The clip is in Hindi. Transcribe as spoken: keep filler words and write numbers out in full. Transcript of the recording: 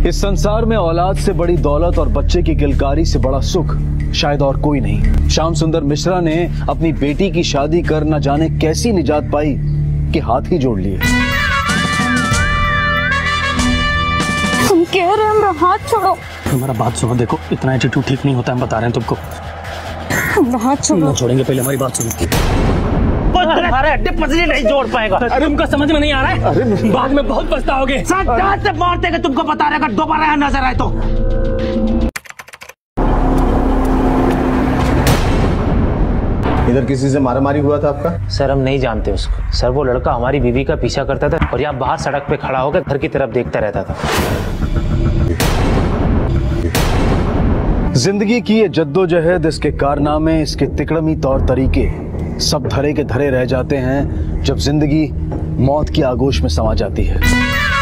इस संसार में औलाद से बड़ी दौलत और बच्चे की किलकारी से बड़ा सुख शायद और कोई नहीं। श्याम सुंदर मिश्रा ने अपनी बेटी की शादी कर न जाने कैसी निजात पाई कि हाथ ही जोड़ लिए। हम कह रहे हैं मेरा हाथ छोड़ो। हमारा बात सुनो, देखो इतना एटीट्यूड ठीक नहीं होता, हम बता रहे हैं तुमको। मेरा हाथ छोड़ो। ना छोड़ेंगे, पहले हमारी बात सुनो। अरे अड्डे पसली नहीं जोड़ पाएगा। अरे तुमको समझ में नहीं आ रहा है? अरे बाद में बहुत पछताओगे। से मारते कि तुमको बता रहे अगर दोबारा यहाँ नजर आए तो। इधर किसी से मारामारी हुआ था आपका? सर हम नहीं जानते उसको। सर वो लड़का हमारी बीवी का पीछा करता था और यहाँ बाहर सड़क पे खड़ा होकर घर की तरफ देखता रहता था। जिंदगी की ये जद्दोजहद, इसके कारनामे, इसके तिकड़मी तौर तरीके सब धरे के धरे रह जाते हैं जब जिंदगी मौत की आगोश में समा जाती है।